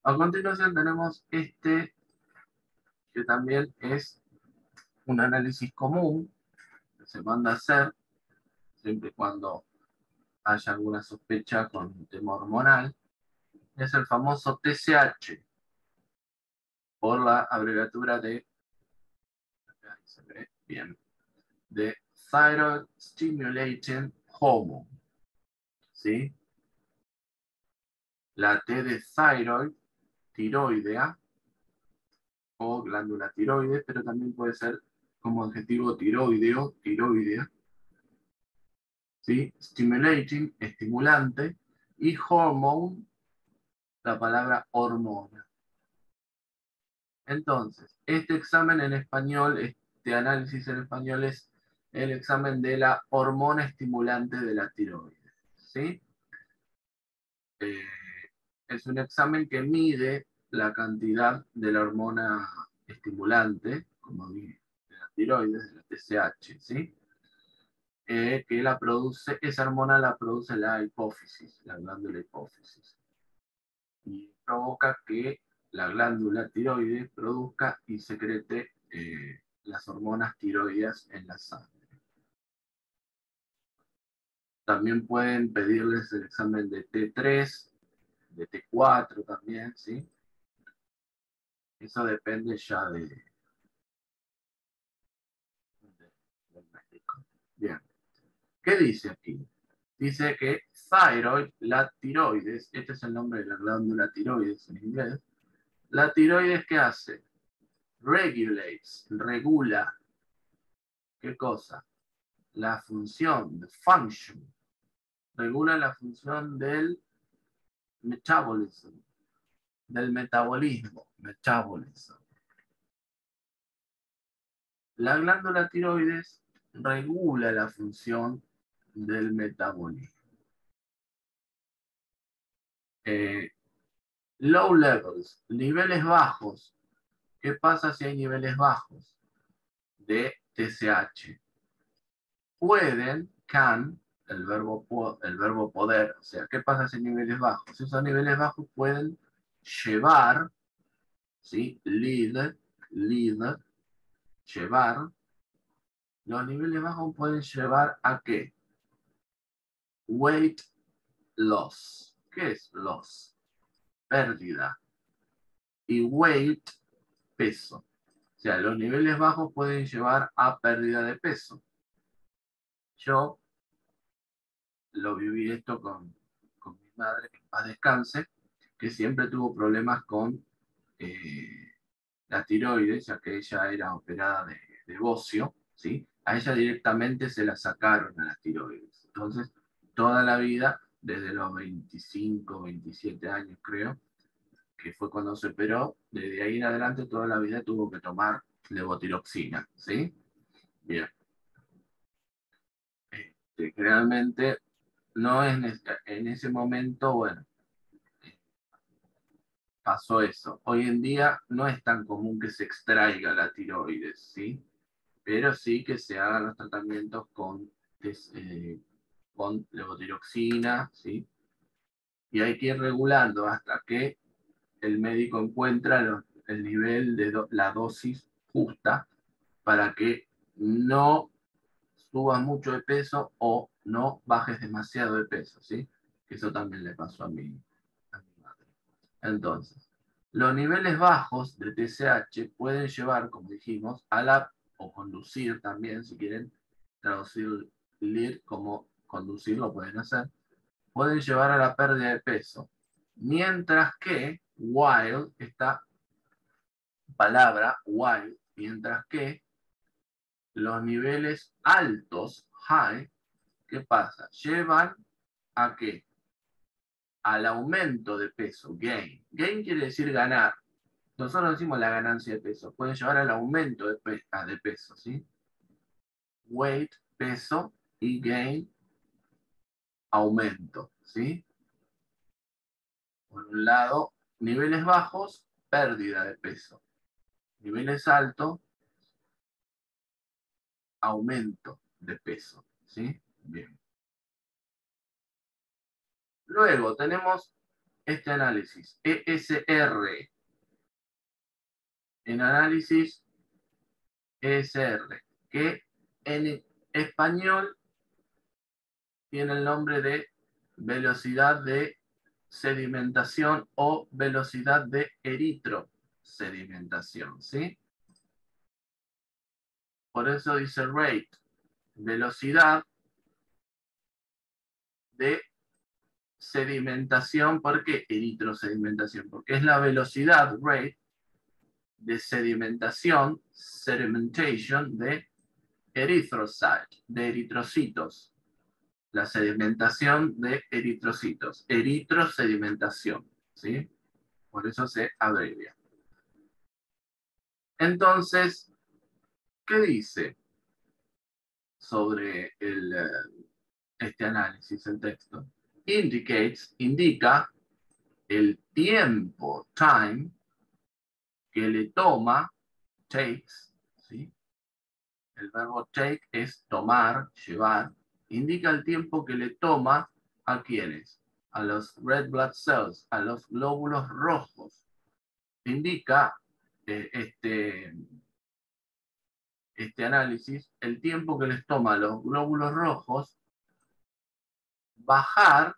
A continuación tenemos este, que también es un análisis común que se manda a hacer siempre y cuando haya alguna sospecha con un tema hormonal. Es el famoso TSH, por la abreviatura de, se ve bien, de Thyroid Stimulating Hormone, ¿sí? La T de thyroid, tiroidea, o glándula tiroides, pero también puede ser como adjetivo tiroideo, tiroidea, ¿sí? Stimulating, estimulante, y hormone, la palabra hormona. Entonces, este examen en español, este análisis en español es el examen de la hormona estimulante de la tiroides, ¿sí? Eh, es un examen que mide la cantidad de la hormona estimulante, como dije, de la tiroides, de la TSH, ¿sí? Que la produce, esa hormona la produce la hipófisis, la glándula hipófisis. Y provoca que la glándula tiroides produzca y secrete las hormonas tiroideas en la sangre. También pueden pedirles el examen de T3, de T4 también, ¿sí? Eso depende ya del médico. Bien. ¿Qué dice aquí? Dice que thyroid, la tiroides, este es el nombre de la glándula tiroides en inglés. La tiroides, ¿qué hace? Regulates, regula. ¿Qué cosa? La función, the function. Regula la función del metabolism, del metabolismo, metabolism. La glándula tiroides regula la función del metabolismo. Low levels, niveles bajos. ¿Qué pasa si hay niveles bajos de TSH? Pueden, can, el verbo poder, o sea, ¿qué pasa si hay niveles bajos? Esos niveles bajos pueden llevar, ¿sí? Lead, llevar. Los niveles bajos pueden llevar a qué? Weight loss. ¿Qué es loss? Pérdida. Y weight, peso. O sea, los niveles bajos pueden llevar a pérdida de peso. Yo lo viví esto con mi madre, que en paz descanse, que siempre tuvo problemas con la tiroides, ya que ella era operada de bocio, ¿sí? A ella directamente se la sacaron a las tiroides. Entonces, toda la vida, desde los 25, 27 años creo, que fue cuando se operó, desde ahí en adelante toda la vida tuvo que tomar levotiroxina, ¿sí? Bien. Realmente no es en ese momento, bueno, pasó eso. Hoy en día no es tan común que se extraiga la tiroides, ¿sí? Pero sí que se hagan los tratamientos con levotiroxina, ¿sí? Y hay que ir regulando hasta que el médico encuentra el nivel de la dosis justa para que no subas mucho de peso o no bajes demasiado de peso, ¿sí? Eso también le pasó a mi madre. Entonces, los niveles bajos de TSH pueden llevar, como dijimos, o conducir también, si quieren traducir lead como conducir, lo pueden hacer, pueden llevar a la pérdida de peso. Mientras que, while, esta palabra, while, mientras que los niveles altos, high, ¿qué pasa? Llevan a qué? Al aumento de peso, gain. Gain quiere decir ganar. Nosotros decimos la ganancia de peso. Puede llevar al aumento de peso, ¿sí? Weight, peso, y gain, aumento, ¿sí? Por un lado, niveles bajos, pérdida de peso. Niveles altos, aumento de peso, ¿sí? Bien. Luego tenemos este análisis, ESR, en análisis ESR, que en español tiene el nombre de velocidad de sedimentación o velocidad de eritrosedimentación, ¿sí? Por eso dice rate, velocidad de sedimentación. ¿Por qué eritrosedimentación? Porque es la velocidad, rate, de sedimentación, sedimentation, de erythrocyte, de eritrocitos. La sedimentación de eritrocitos. Eritrosedimentación, ¿sí? Por eso se abrevia. Entonces, ¿qué dice sobre este análisis, el texto? Indicates, indica el tiempo, time, que le toma, takes, ¿sí? El verbo take es tomar, llevar, indica el tiempo que le toma a quienes, a los red blood cells, a los glóbulos rojos. Indica este análisis el tiempo que les toma a los glóbulos rojos bajar,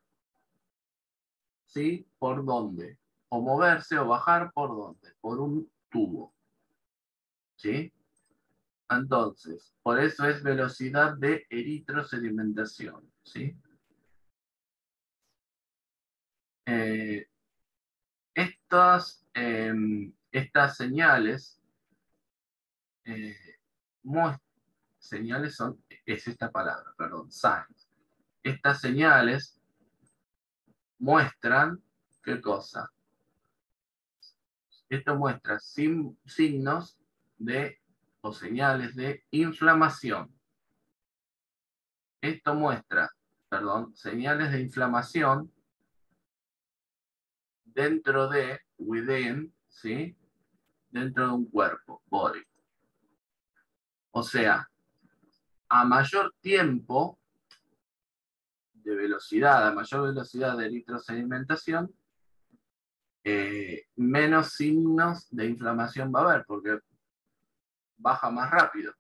¿sí? ¿Por dónde? O moverse o bajar por dónde? Por un tubo, ¿sí? Entonces, por eso es velocidad de eritrosedimentación, ¿sí? Eh, estas señales, eh, señales son, es esta palabra, perdón, signs. Estas señales muestran, ¿qué cosa? Esto muestra signos de, o señales de inflamación. Esto muestra, perdón, señales de inflamación dentro de, within, ¿sí? Dentro de un cuerpo, body. O sea, a mayor tiempo de velocidad, a mayor velocidad de eritrosedimentación, menos signos de inflamación va a haber, porque bajan más rápido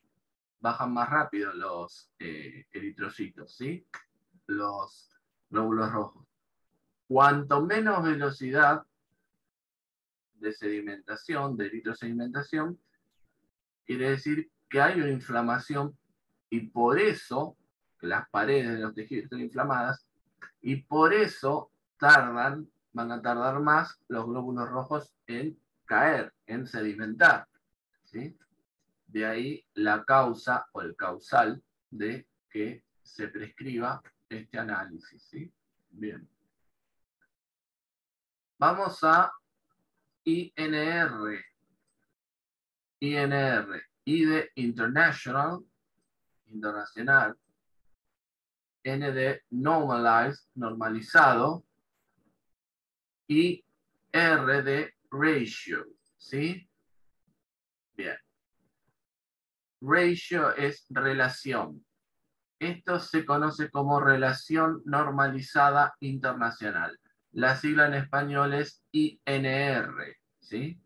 los eritrocitos, ¿sí? Los glóbulos rojos. Cuanto menos velocidad de sedimentación, de eritrosedimentación, quiere decir que hay una inflamación y por eso que las paredes de los tejidos están inflamadas y por eso van a tardar más los glóbulos rojos en caer, en sedimentar, ¿sí? De ahí la causa o el causal de que se prescriba este análisis, ¿sí? Bien. Vamos a INR. INR. I de International, internacional. N de Normalized, normalizado. Y R de Ratio, ¿sí? Bien. Ratio es relación. Esto se conoce como relación normalizada internacional. La sigla en español es INR, ¿sí?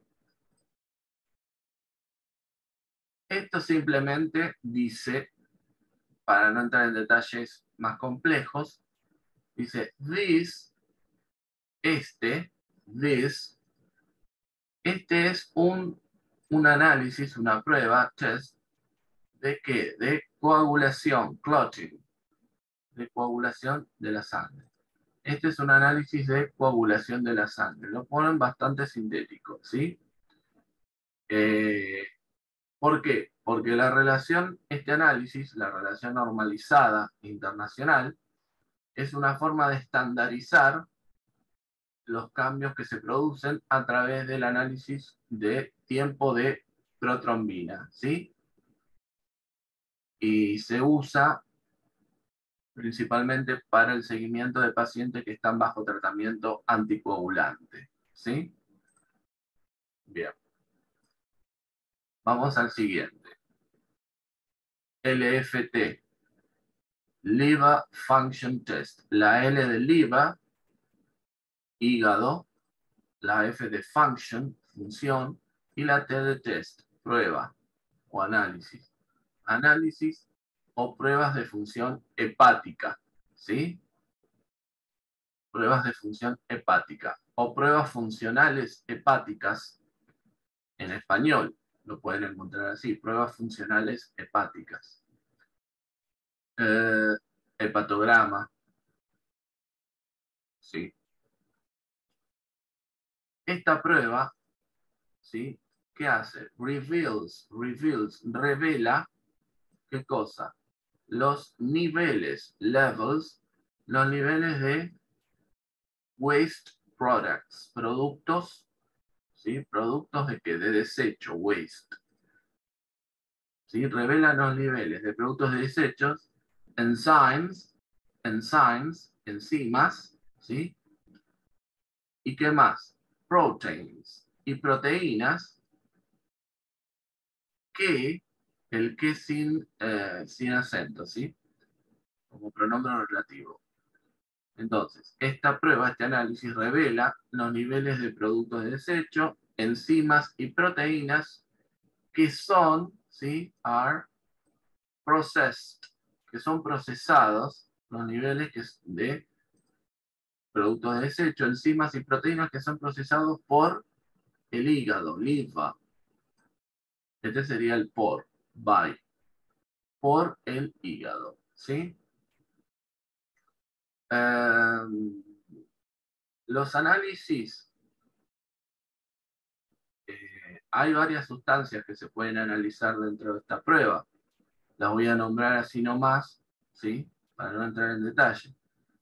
Esto simplemente dice, para no entrar en detalles más complejos, dice this, this, este es un análisis, una prueba, test, ¿de qué? De coagulación, clotting, de coagulación de la sangre. Este es un análisis de coagulación de la sangre. Lo ponen bastante sintético, ¿sí? ¿Por qué? Porque la relación, este análisis, la relación normalizada internacional, es una forma de estandarizar los cambios que se producen a través del análisis de tiempo de protrombina, ¿sí? Y se usa principalmente para el seguimiento de pacientes que están bajo tratamiento anticoagulante, ¿sí? Bien. Vamos al siguiente. LFT, Liver Function Test. La L de liver hígado, la F de function, función, y la T de test, prueba o análisis. Análisis o pruebas de función hepática, ¿sí? Pruebas de función hepática o pruebas funcionales hepáticas en español. Lo pueden encontrar así, pruebas funcionales hepáticas. Hepatograma, ¿sí? Esta prueba, ¿sí? ¿Qué hace? Reveals, revela, ¿qué cosa? Los niveles, levels, los niveles de waste products, productos, ¿sí? Productos de qué? De desecho, waste. ¿Sí? Revela los niveles de productos de desechos, enzimes, enzimas, ¿sí? ¿Y qué más? Proteins y proteínas que, el que sin acento, ¿sí? Como pronombre relativo. Entonces, esta prueba, este análisis revela los niveles de productos de desecho, enzimas y proteínas que son, ¿sí? Are processed, que son procesados, los niveles de productos de desecho, enzimas y proteínas que son procesados por el hígado, liver. Este sería el por el hígado, ¿sí? Los análisis, hay varias sustancias que se pueden analizar dentro de esta prueba. Las voy a nombrar así nomás, ¿sí? Para no entrar en detalle.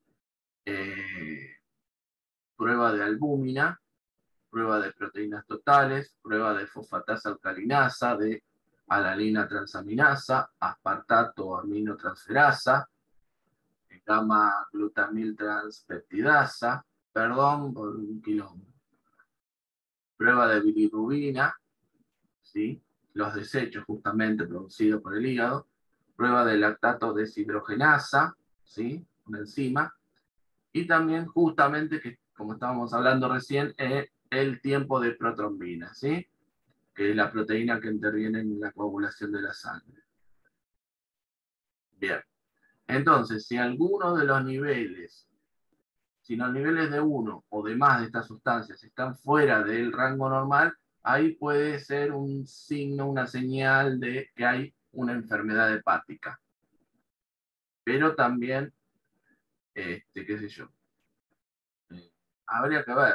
Prueba de albúmina, prueba de proteínas totales, prueba de fosfatasa alcalinasa, de alanina transaminasa, aspartato aminotransferasa, gamma glutamil transpeptidasa, perdón por un quilombo. Prueba de bilirrubina, ¿sí? Los desechos justamente producidos por el hígado. Prueba de lactato deshidrogenasa, ¿sí? Una enzima. Y también justamente, que como estábamos hablando recién, el tiempo de protrombina, ¿sí? Que es la proteína que interviene en la coagulación de la sangre. Bien. Entonces, si alguno de los niveles, si los niveles de uno o de más de estas sustancias están fuera del rango normal, ahí puede ser un signo, una señal de que hay una enfermedad hepática. Pero también, qué sé yo, habría que ver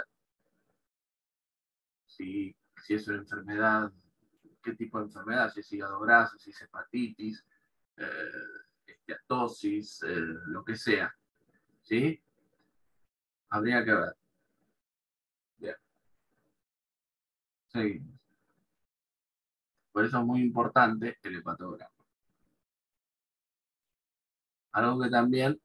si es una enfermedad, qué tipo de enfermedad, si es hígado graso, si es hepatitis, esteatosis, lo que sea, ¿sí? Habría que ver. Bien, seguimos. Por eso es muy importante el hepatograma. Algo que también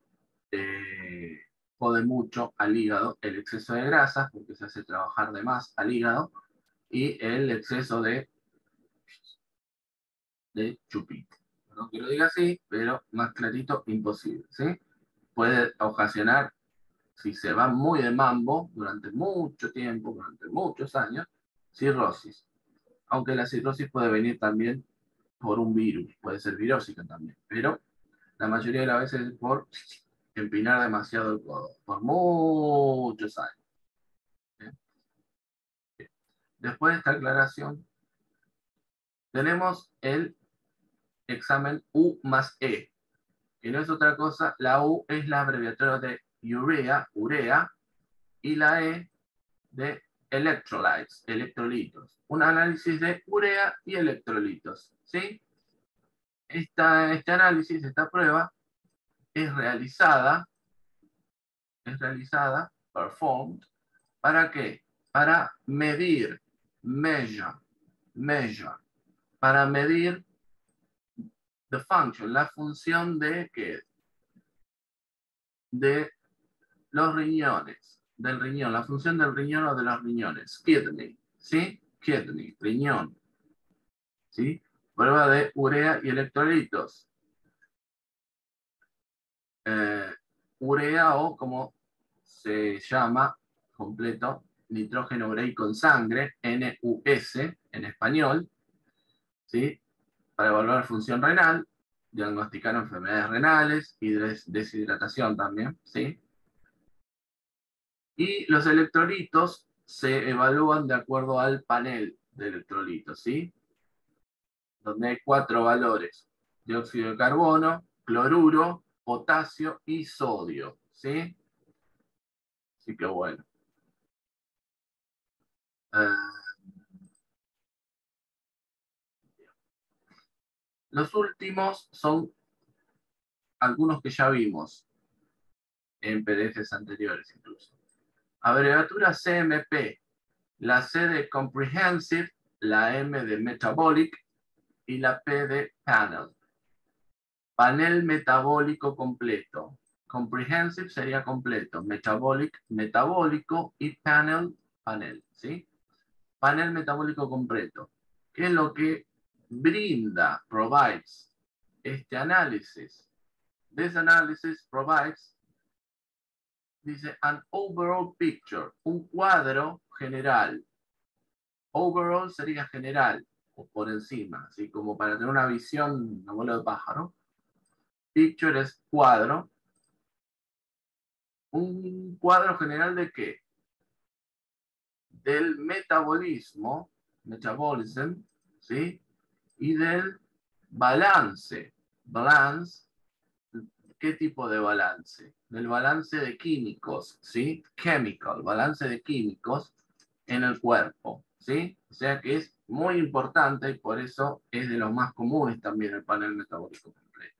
jode mucho al hígado, el exceso de grasas, porque se hace trabajar de más al hígado, y el exceso de chupito. No quiero diga así, pero más clarito, imposible, ¿sí? Puede ocasionar, si se va muy de mambo durante mucho tiempo, durante muchos años, cirrosis. Aunque la cirrosis puede venir también por un virus, puede ser virósica también, pero la mayoría de las veces es por empinar demasiado el codo, por muchos años. ¿Bien? Después de esta aclaración, tenemos el examen U más E, que no es otra cosa, la U es la abreviatura de urea, y la E de electrolytes, electrolitos. Un análisis de urea y electrolitos, ¿sí? Este análisis, esta prueba, es realizada, performed, ¿para qué? Para medir, measure, para medir the function, la función de ¿qué? De los riñones, del riñón, la función del riñón o de los riñones, kidney, ¿sí? Kidney, riñón, ¿sí? Prueba de urea y electrolitos. Urea, o como se llama completo, nitrógeno ureico en sangre, NUS en español, ¿sí? Para evaluar función renal, diagnosticar enfermedades renales y deshidratación también, ¿sí? Y los electrolitos se evalúan de acuerdo al panel de electrolitos, ¿sí? Donde hay 4 valores: dióxido de carbono, cloruro, potasio y sodio, ¿sí? Así que bueno. Los últimos son algunos que ya vimos en PDFs anteriores incluso. Abreviatura CMP, la C de Comprehensive, la M de Metabolic y la P de Panel. Panel metabólico completo. Comprehensive sería completo, Metabolic, metabólico y Panel, panel, ¿sí? Panel metabólico completo. ¿Qué es lo que brinda, provides este análisis? This analysis provides, dice, an overall picture, un cuadro general. Overall sería general, o por encima, así como para tener una visión, abuelo de pájaro. Picture es cuadro. ¿Un cuadro general de qué? Del metabolismo, metabolism, ¿sí? Y del balance. Balance, ¿qué tipo de balance? Del balance de químicos, ¿sí? Chemical, balance de químicos en el cuerpo, ¿sí? O sea que es muy importante y por eso es de los más comunes también el panel metabólico completo.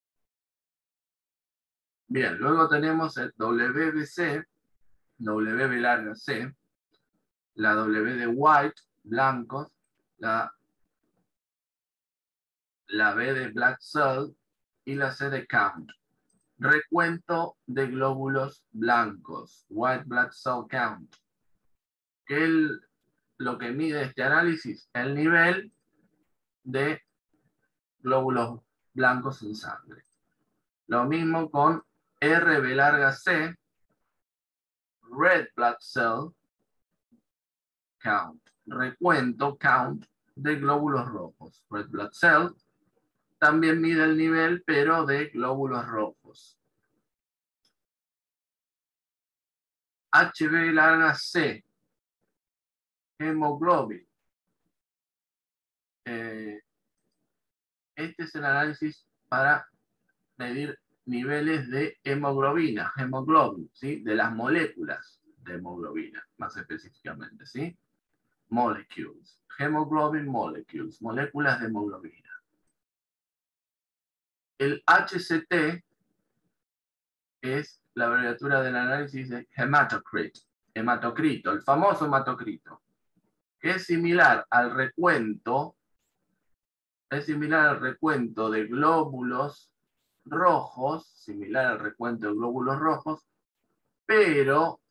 Bien, luego tenemos el WBC, W larga C, la W de white, blancos, la B de black cell y la C de count. Recuento de glóbulos blancos, white blood cell count. ¿Qué es lo que mide este análisis? El nivel de glóbulos blancos en sangre. Lo mismo con RB larga C, red blood cell count. Recuento, count, de glóbulos rojos. Red blood cell también mide el nivel, pero de glóbulos rojos. HB larga C, hemoglobin. Este es el análisis para medir niveles de hemoglobina, hemoglobin, ¿sí? De las moléculas de hemoglobina, más específicamente, ¿sí? Molecules, hemoglobin molecules, moléculas de hemoglobina. El HCT es la abreviatura del análisis de hematocrito, el famoso hematocrito, que es similar al recuento, de glóbulos rojos, pero,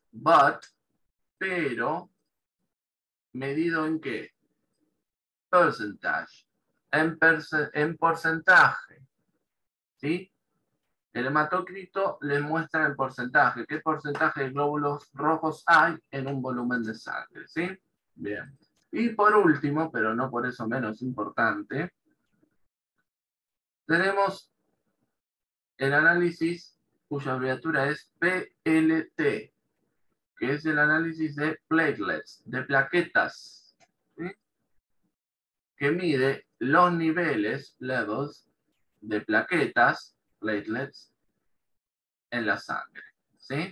medido en qué? Percentage, en porcentaje, ¿sí? El hematocrito les muestra el porcentaje, qué porcentaje de glóbulos rojos hay en un volumen de sangre, ¿sí? Bien. Y por último, pero no por eso menos importante, tenemos el análisis cuya abreviatura es PLT, que es el análisis de platelets, de plaquetas, ¿sí? Que mide los niveles, levels, de plaquetas, platelets, en la sangre, ¿sí?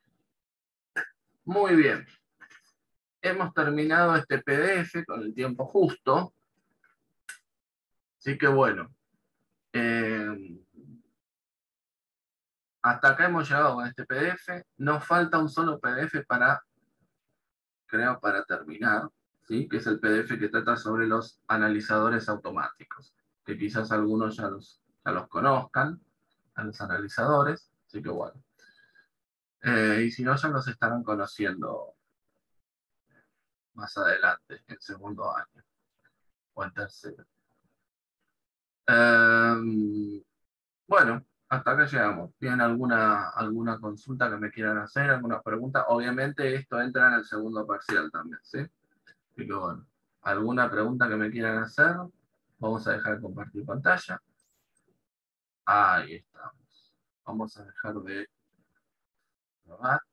Muy bien. Hemos terminado este PDF con el tiempo justo. Así que bueno, hasta acá hemos llegado con este PDF. Nos falta un solo PDF para terminar, ¿sí? Que es el PDF que trata sobre los analizadores automáticos, que quizás algunos ya los conozcan, a los analizadores. Así que bueno. Y si no, ya los estarán conociendo más adelante, en segundo año o en tercero. Bueno, hasta acá llegamos. ¿Tienen alguna consulta que me quieran hacer? ¿Alguna pregunta? Obviamente esto entra en el segundo parcial también, ¿sí? Así que bueno, ¿alguna pregunta que me quieran hacer? Vamos a dejar de compartir pantalla. Ahí estamos. Vamos a dejar de grabar.